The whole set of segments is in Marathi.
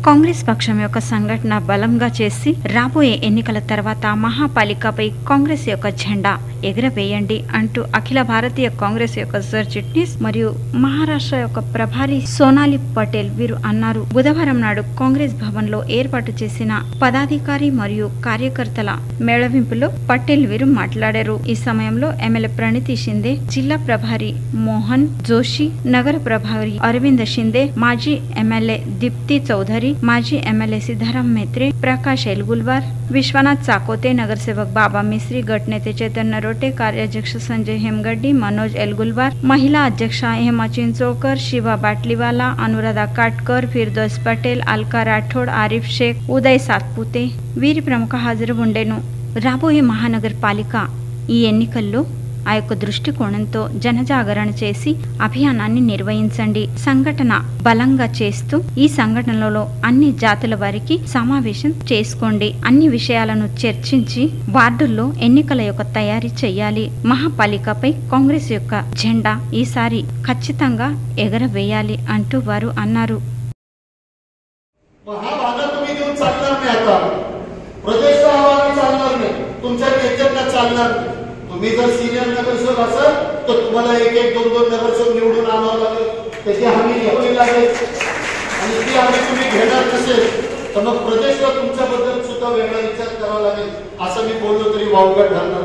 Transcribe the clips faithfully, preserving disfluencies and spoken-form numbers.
కాంగ్రెస్ పక్షం యొక్క సంఘటన బలంగా చేసి రాబోయే ఎన్నికల తర్వాత మహాపాలికపై కాంగ్రెస్ యొక్క జెండా ఎగరవేయండి అంటూ అఖిల భారతీయ కాంగ్రెస్ యొక్క సర్ చిట్నీస్ మరియు మహారాష్ట్ర యొక్క ప్రభారి సోనాలి పటేల్ వీరు అన్నారు. బుధవారం నాడు కాంగ్రెస్ భవన్ లో ఏర్పాటు చేసిన పదాధికారి మరియు కార్యకర్తల మేళవింపులో పటేల్ వీరు మాట్లాడారు. ఈ సమయంలో ఎమ్మెల్యే ప్రణీతి షిందే, జిల్లా ప్రభారి మోహన్ జోషి, నగర ప్రభారి అరవింద్ షిందే, మాజీ ఎమ్మెల్యే దీప్తి చౌधरी, माजी एमएलए सीधाराम मेत्रे, प्रकाश एलगुलवार, विश्वनाथ चाकोते, नगरसेवक बाबा मिस्री, गटनेते चैतन्य रोटे, कार्याध्यक्ष संजय हेमगड्डी, मनोज एलगुलवार, महिला अध्यक्षा हेमा चिंचोळकर, शिवा बाटलीवाला, अनुराधा काटकर, फिरदौस पटेल, अलका राठोड, आरिफ शेख, उदय सातपुते వీరి ప్రముఖ హాజరు ఉండెను. రాబోయే మహానగరపాలిక ఈ ఎన్నికల్లో ఆ యొక్క దృష్టికోణంతో జనజాగరణ చేసి అభియానాన్ని నిర్వహించండి. సంఘటన బలంగా చేస్తూ ఈ సంఘటనలలో అన్ని జాతుల వారికి సమావేశం చేసుకోండి. అన్ని విషయాలను చర్చించి వార్డుల్లో ఎన్నికల యొక్క తయారీ చేయాలి. మహాపాలికపై కాంగ్రెస్ యొక్క జెండా ఈసారి ఖచ్చితంగా ఎగరవేయాలి అంటూ వారు అన్నారు. तुम्ही जर सीनियर नगरसेवक असाल तर तुम्हाला एक एक दोन दोन नगरसेवक निवडून आणावं लागेल, त्याची हमी घ्यावी लागेल. आणि ती हमी तुम्ही घेणार नसेल तर मग प्रदेशला तुमच्याबद्दल सुद्धा वेगळा विचार करावा लागेल. असं मी बोललो तरी वावगं ठरणार.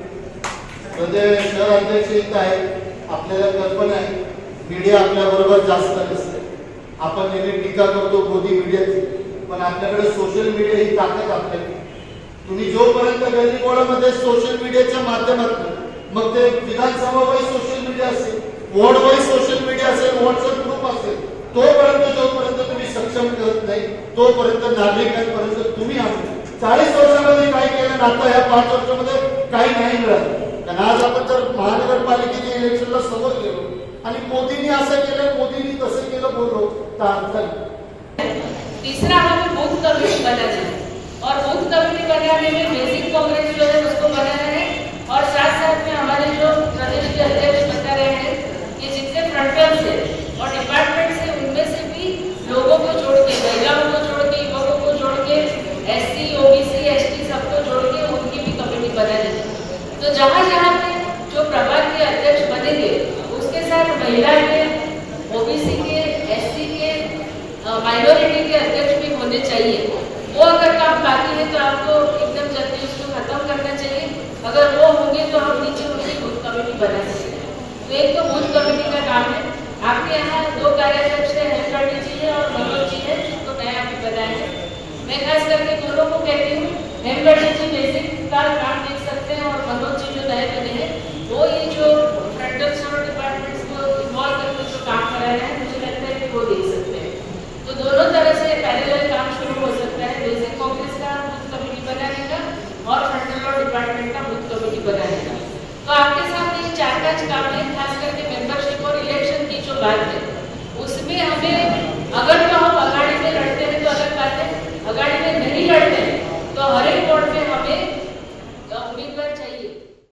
प्रदेश शहर अध्यक्ष इथं आहे, आपल्याला कल्पना आहे मीडिया आपल्या बरोबर जास्त नसते. आपण नेहमी टीका करतो मोदी मीडियाची, पण आपल्याकडे सोशल मीडिया ही ताकद आपल्याकडे. तुम्ही जोपर्यंत गल्लीबोळामध्ये सोशल मीडियाच्या माध्यमातून, मग ते विधानसभा वाईज सोशल मीडिया असेल, वॉर्ड वाईज सोशल मीडिया असेल, व्हॉट्सअप ग्रुप असेल, तोपर्यंत जोपर्यंत तुम्ही सक्षम करत नाही तोपर्यंत नागरिकांपर्यंत तुम्ही आणू. चाळीस वर्षामध्ये काय केलं ना, आता ह्या पाच वर्षामध्ये काही नाही मिळालं. कारण आज आपण जर महानगरपालिकेच्या इलेक्शनला समोर गेलो आणि मोदींनी असं केलं, मोदींनी तसं केलं बोललो तर अर्थ नाही. तीसरा हमें बूथ कमिटी बनाना है और बूथ कमेटी बनाने में बेसिक कांग्रेस जो है उसको बनाना है. और साथ साथ में हमारे जो प्रदेश के अध्यक्ष बता रहे हैं कि जितने फ्रंटर्स है और डिपार्टमेंट से उनमें से भी लोगों को जोड़ के, महिलाओं को जोड़ के, युवकों को जोड़ के, एससी ओबीसी एसटी सबको जोड़ के उनकी भी कमेटी बनानी है. तो जहाँ जहाँ पे जो प्रभाग के अध्यक्ष बनेंगे उसके साथ महिला के, ओबीसी के, एससी के, माइनॉरिटी के अध्यक्ष भी होने चाहिए. वो अगर काम बाकी है तो आपको एकदम जल्दी उसको खत्म करना चाहिए. अगर वो होंगे तो हम नीचे उनकी बूथ कमेटी बना सकते हैं. तो एक तो बूथ कमेटी का काम है. आपके यहाँ दो कार्याध्यक्ष है, हेमगड्डी जी है और मनोज जी है, जिसको नया अभी बनाया है. मैं खास करके दोनों को कहती हूँ, हेमगड्डी जी बेसिक का काम देख सकते हैं और मनोज जी जो नए बने हैं वो ये जो फ्रंटल्स और डिपार्टमेंट्स को इन्वॉल्व करके जो काम करा रहे हैं मुझे लगता है कि वो देख सकते हैं. तो दोनों तरह से पैरेलल काम शुरू हो सकता है. बेसिक कांग्रेस का बूथ कमेटी बनाने का और फ्रंटल और डिपार्टमेंट का बूथ कमेटी बनाने का. तो आपके सामने ये चार पांच काम है. खास करके मेंबरशिप और इलेक्शन की जो बात है उसमें हमें, अगर तो हम अगाड़ी में लड़ते हैं तो अलग बात है, अगाड़ी में नहीं लड़ते हैं तो हर एक वार्ड में हमें